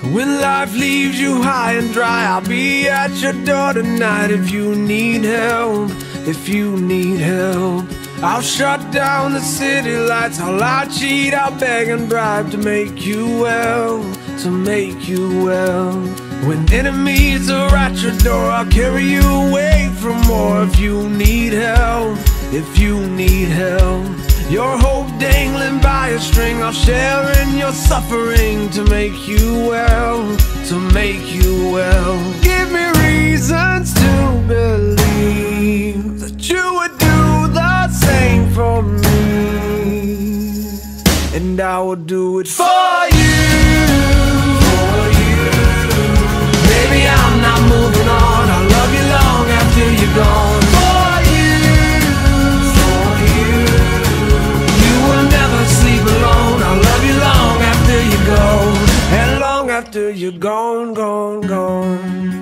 When life leaves you high and dry, I'll be at your door tonight. If you need help, if you need help, I'll shut down the city lights. I'll lie, cheat, I'll beg and bribe to make you well, to make you well. When enemies are at your door, I'll carry you away from more. If you need help, if you need help, your hope dangling by a string, I'll share in your suffering to make you well, to make you well. Give me reasons to believe that you would do the same for me, and I will do it for you, for you. Baby, I'm not moving on. I'll love you long after you're gone. After you're gone, gone, gone.